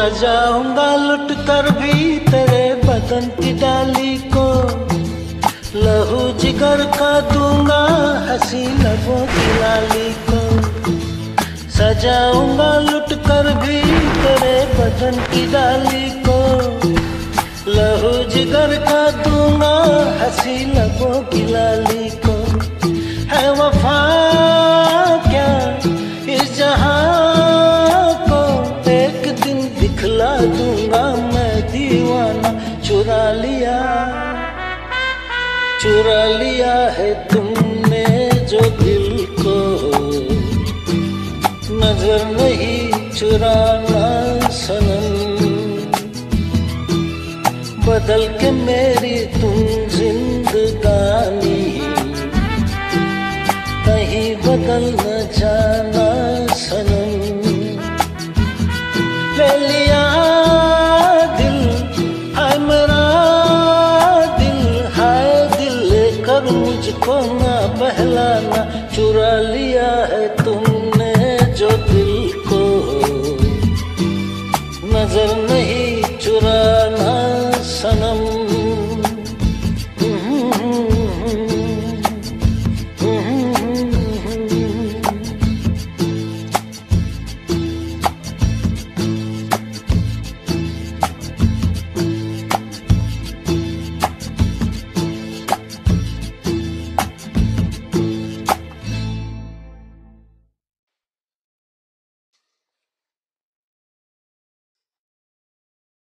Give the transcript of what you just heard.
सजाऊंगा लुट कर भी तेरे बदन की डाली को, लहू जिगर का दूंगा हंसी लबों की लाली को। सजाऊंगा लुट कर भी तेरे बदन की डाली को, लहू जिगर का दूंगा हंसी लबों की लाली को। है वफा क्या इस जहां को, एक दिन दिखला दूंगा मैं दीवाना। चुरा लिया है तुमने जो दिल को, नजर नहीं चुराना सनम। बदल के मेरी तुम जिंदगानी, कहीं बदल